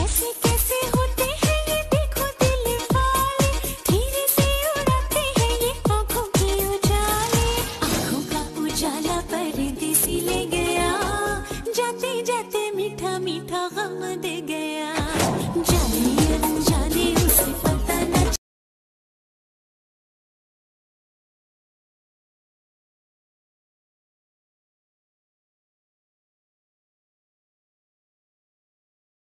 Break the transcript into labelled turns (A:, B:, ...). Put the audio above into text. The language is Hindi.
A: कैसे कैसे होते हैं ये देखो दिल वाले, धीरे से उड़ाते हैं ये आँखों के उजाले। आँखों का उजाला परदेसी ले गया, जाते जाते मीठा मीठा गम दे गया।